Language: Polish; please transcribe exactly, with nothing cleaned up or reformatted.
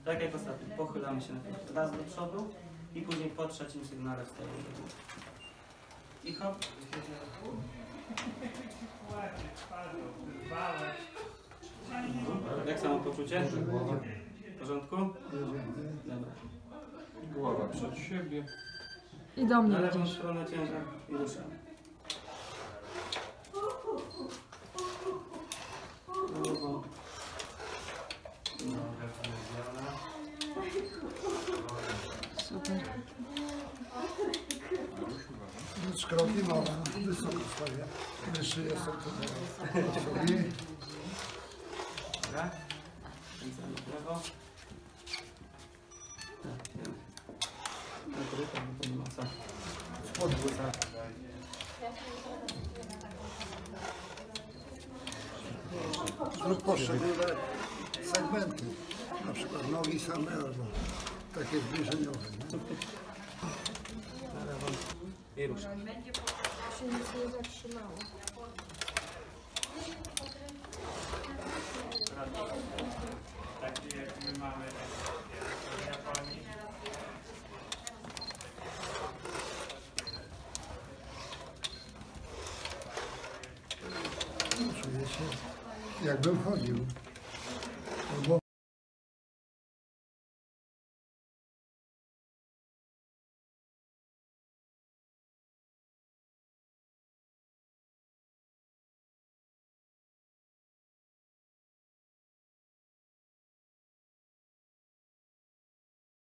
Tak jak ostatnio, pochylamy się najpierw raz do przodu i później po trzecim sygnale wstajemy do góry. I hop. Jak samo poczucie? W porządku? Dobra. Głowa przed siebie. I do mnie Na lewą idziesz. stronę ciężar i ruszamy. Drugą. Super. Trzy kroki małe, wysoko stoję. Wyższy jestem tutaj. Dobra. Kręcamy w lewo. Tak, siedem. Na korytarz, bo to nie ma co. W podwórce. Zrób poszczególne segmenty. Na przykład nogi same albo takie zbliżeniowe. Nie? Na lewą. I ruszamy. się nic nie zatrzymało. Taki jak my mamy w Japonii. Czuję się, jakbym chodził. Albo